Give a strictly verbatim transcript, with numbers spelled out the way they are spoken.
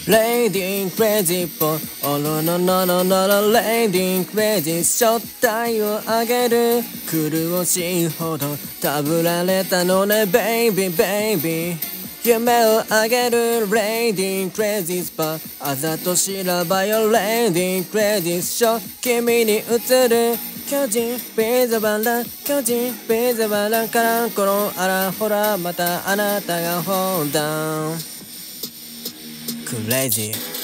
レイディンクレイジーポンオロノノノノノレイディンクレイジー正体を上げる苦しいほどたぶられたのねベイビーベイビー夢をあげるレイディンクレイジースパあざとしらばよレイディンクレイジーショー君に映る巨人ビザバラ巨人ビザバラからこのあらほらまたあなたがホールダウンクレイジー